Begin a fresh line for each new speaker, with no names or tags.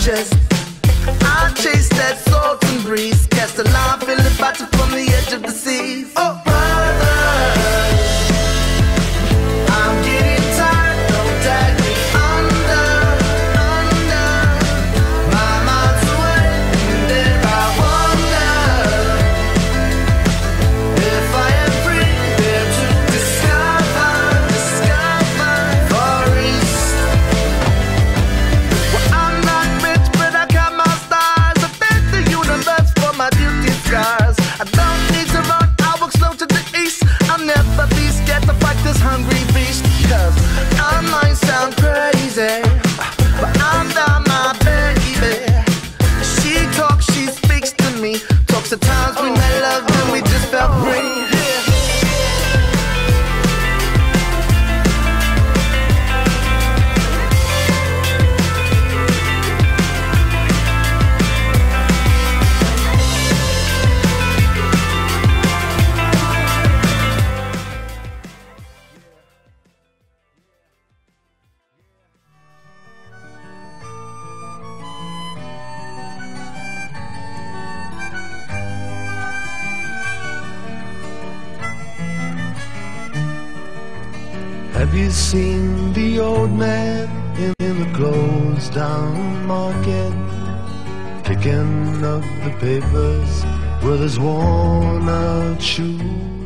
chest. I chase that salt and breeze, cast a line, feel it battle from the edge of the seas. Oh, brother, I'm getting tired, don't drag me under, under. My mind's away, and there I wonder if I am free there to discover, discover Far East. Well, I'm not rich, but I got my stars. I thank the universe for my beauty scars. I don't need to run, I walk slow to the east. I'll never be scared to fight this hungry beast. Cause I might sound crazy, but I'm not my baby. She talks, she speaks to me. Talks of times we made love and we just felt free.
Have you seen the old man in the closed down market, picking up the papers with his worn out shoes?